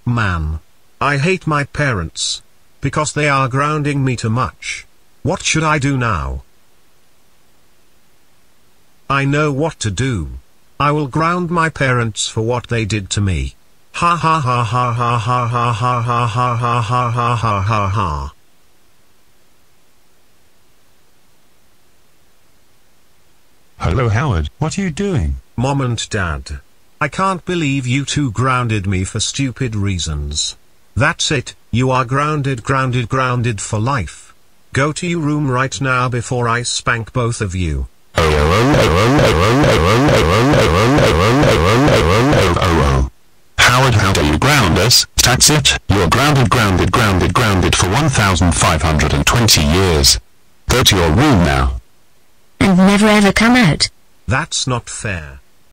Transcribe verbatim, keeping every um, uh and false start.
Man. I hate my parents. Because they are grounding me too much. What should I do now? I know what to do. I will ground my parents for what they did to me. Ha ha ha ha ha ha ha ha ha ha ha ha ha ha ha ha. Hello Howard, what are you doing? Mom and Dad. I can't believe you two grounded me for stupid reasons. That's it, you are grounded grounded grounded for life. Go to your room right now before I spank both of you. Howard, how dare you ground us? That's it, you're grounded grounded grounded grounded for one thousand five hundred twenty years. Go to your room now. And never ever come out. That's not fair.